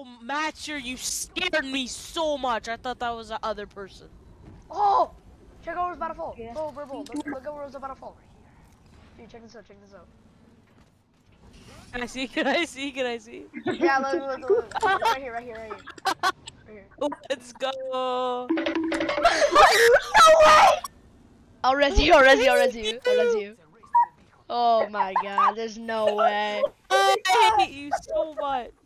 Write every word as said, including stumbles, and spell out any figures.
Oh, Matcher, you scared me so much. I thought that was the other person. Oh! Check out where's about to fall. Bro, bro, bro. Look, look at where's about to fall. Dude, check this out, check this out. Can I see? Can I see? Can I see? Yeah, look, look, look, look. Right here, right here, right here. Right here. Let's go. No way! I'll res you, I'll res you, I'll res you, I'll res you. Oh my god, there's no way. I hate you so much.